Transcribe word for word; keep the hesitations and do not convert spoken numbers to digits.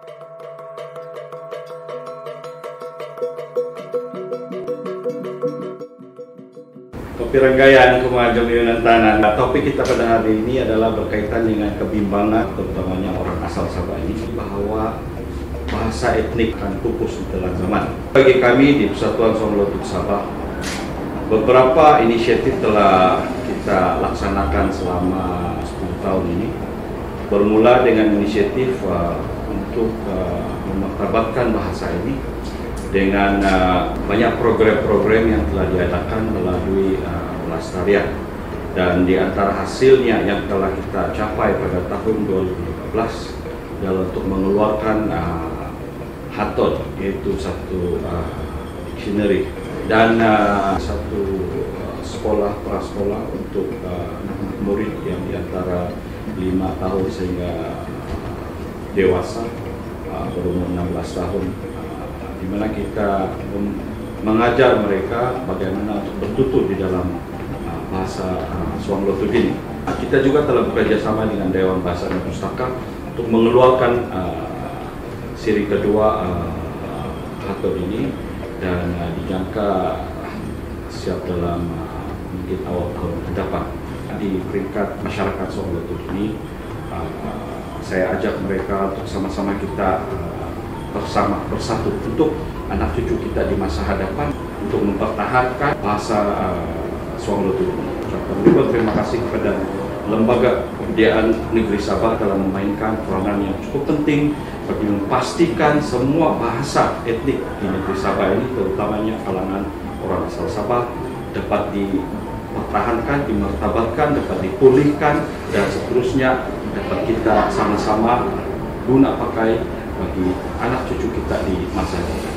Kopi Ranggayaan Kemajang Yunan Tanah. Nah, topik kita pada hari ini adalah berkaitan dengan kebimbangan, terutamanya orang asal Sabah ini, bahwa bahasa etnik akan pupus di telan zaman. Bagi kami di Persatuan Saung Lotuk Sabah, beberapa inisiatif telah kita laksanakan selama sepuluh tahun ini. Bermula dengan inisiatif uh, untuk uh, memartabatkan bahasa ini dengan uh, banyak program-program yang telah diadakan melalui uh, pelestarian, dan di antara hasilnya yang telah kita capai pada tahun dua ribu lima belas adalah untuk mengeluarkan uh, Haton, yaitu satu uh, dictionary dan uh, satu uh, sekolah prasekolah untuk uh, murid yang di antara lima tahun sehingga uh, dewasa uh, berumur enam belas tahun, di mana kita mengajar mereka bagaimana untuk bertutur di dalam uh, bahasa uh, Saung Lotuk ini. Kita juga telah bekerja sama dengan Dewan Bahasa dan Pustaka untuk mengeluarkan uh, seri kedua uh, Haton ini, dan uh, dijangka siap dalam uh, mungkin awal tahun ke depan. Di peringkat masyarakat Saung Lotuk ini, uh, saya ajak mereka untuk sama-sama kita uh, bersama bersatu untuk anak cucu kita di masa hadapan, untuk mempertahankan bahasa uh, Saung Lotuk. Ucapkan terima kasih kepada Lembaga Kebudayaan Negeri Sabah telah memainkan peranan yang cukup penting bagi memastikan semua bahasa etnik di negeri Sabah ini, terutamanya kalangan orang asal Sabah, dapat dipertahankan, dimartabatkan, dapat dipulihkan, dan seterusnya dapat kita sama-sama guna pakai bagi anak cucu kita di masa depan.